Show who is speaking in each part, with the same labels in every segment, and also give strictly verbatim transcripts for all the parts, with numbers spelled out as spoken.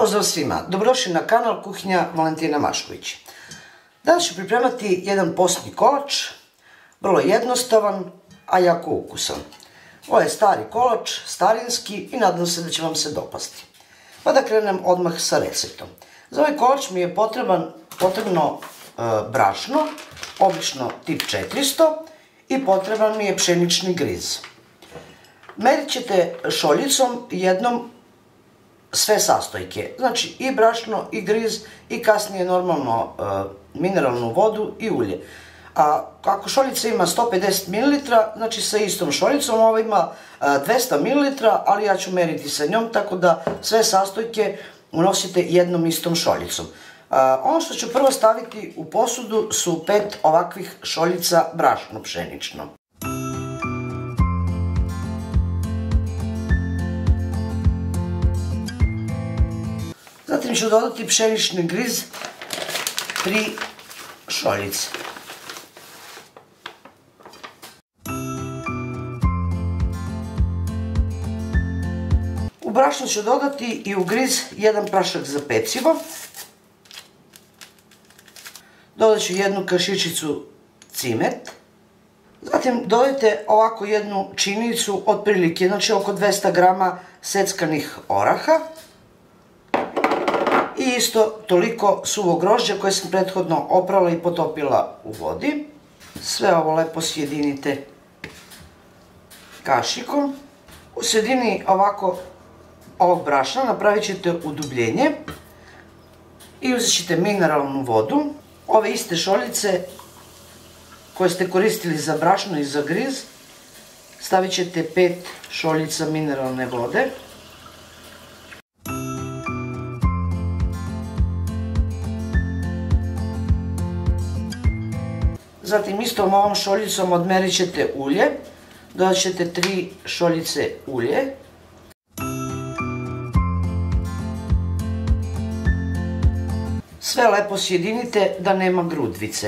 Speaker 1: Pozdrav svima, dobrodošli na kanal Kuhinja Valentina Mašković. Danas ću pripremati jedan postni kolač, vrlo jednostavan, a jako ukusan. Ovo je stari kolač, starinski i nadam se da će vam se dopasti. Pa da krenem odmah sa receptom. Za ovaj kolač mi je potreban, potrebno e, brašno, obično tip četiristo i potreban mi je pšenični griz. Merit ćete šoljicom jednom sve sastojke, znači i brašno i griz i kasnije normalno e, mineralnu vodu i ulje. A ako šoljica ima sto pedeset mililitara, znači sa istom šoljicom, ova ima e, dvesta mililitara, ali ja ću meriti sa njom, tako da sve sastojke unosite jednom istom šoljicom. E, ono što ću prvo staviti u posudu su pet ovakvih šoljica brašno pšenično. Zatim ću dodati pšenični griz, tri šoljice. U brašno ću dodati i u griz jedan prašak za pecivo. Dodat ću jednu kašičicu cimet. Zatim dodajte ovako jednu činicu, otprilike, znači oko dvesta grama seckanih oraha. I isto toliko suvog grožđa koje sam prethodno oprala i potopila u vodi. Sve ovo lepo sjedinite kašikom. U sredini ovako ovog brašna napravit ćete udubljenje i uzet ćete mineralnu vodu. Ove iste šoljice koje ste koristili za brašno i za griz stavit ćete pet šoljica mineralne vode. Zatim istom ovom šoljicom odmerit ćete ulje, dodat ćete tri šoljice ulje. Sve lepo sjedinite da nema grudvice.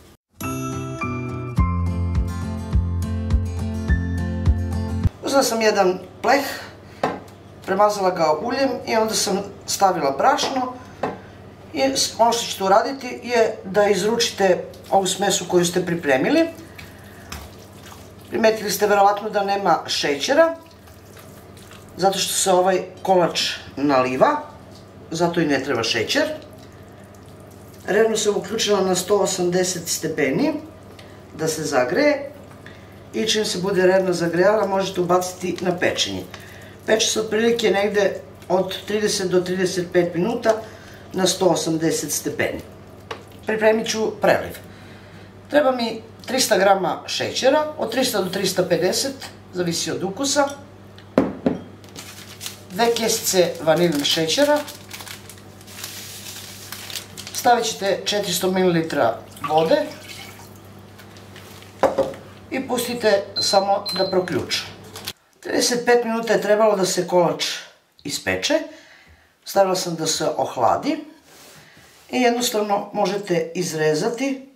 Speaker 1: Uzela sam jedan pleh, premazala ga uljem i onda sam stavila brašno. I ono što ćete uraditi je da izručite ovu smesu koju ste pripremili. Primetili ste verovatno da nema šećera, zato što se ovaj kolač naliva, zato i ne treba šećer. Rernu sam uključila na sto osamdeset stepeni da se zagreje i čim se bude rerna zagrejala možete ubaciti na pečenje. Peče se otprilike negde od trideset do trideset pet minuta na sto osamdeset stepeni. Pripremit ću preliv. Treba mi trista grama šećera, od trista do trista pedeset, zavisi od ukusa. Dve kesice vaniljenog šećera. Stavit ćete četiristo mililitara vode i pustite samo da proključa. trideset pet minuta je trebalo da se kolač ispeče. Stavila sam da se ohladi i jednostavno možete izrezati.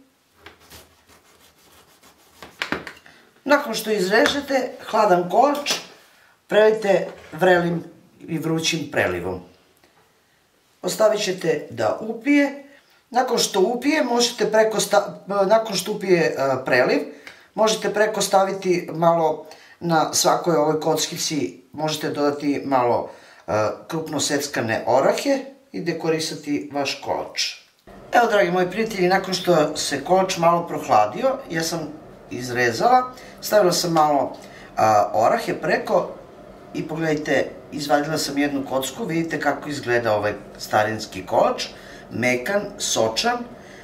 Speaker 1: Nakon što izrežete hladan kolač, prelijte vrelim i vrućim prelivom. Ostavit ćete da upije. Nakon što upije, možete preko nakon što upije preliv, možete preko staviti malo na svakoj ovoj kockici, možete dodati malo krupno seckane orahe i dekorisati vaš kolač. Evo, dragi moji prijatelji, nakon što se kolač malo prohladio, ja sam izrezala, stavila sam malo orahe preko i pogledajte, izvadila sam jednu kocku, vidite kako izgleda ovaj starinski kolač, mekan, sočan,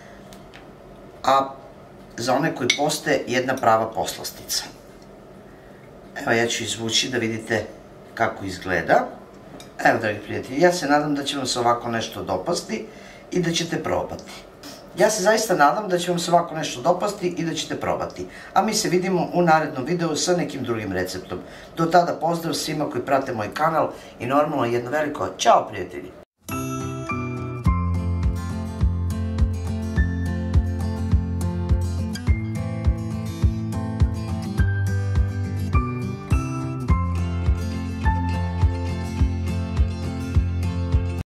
Speaker 1: a za one koji poste jedna prava poslastica. Evo, ja ću izvući da vidite kako izgleda. Evo, dragi prijatelji, ja se nadam da će vam se ovako nešto dopasti i da ćete probati. Ja se zaista nadam da će vam se ovako nešto dopasti i da ćete probati. A mi se vidimo u narednom videu sa nekim drugim receptom. Do tada pozdrav svima koji prate moj kanal i normalno jedno veliko ćao, prijatelji!